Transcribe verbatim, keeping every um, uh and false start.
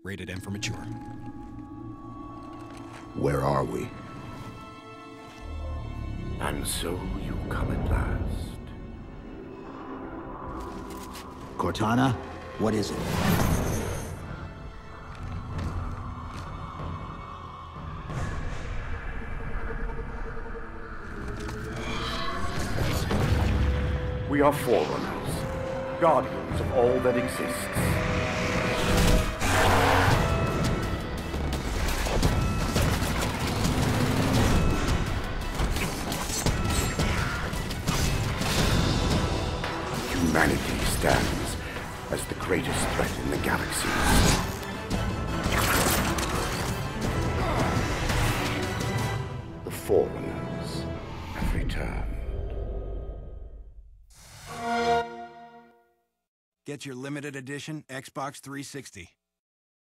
Rated M for mature. Where are we? And so you come at last. Cortana? What is it? We are Forerunners, guardians of all that exists. Humanity stands as the greatest threat in the galaxy. The Forerunners have returned. Get your limited edition Xbox three sixty.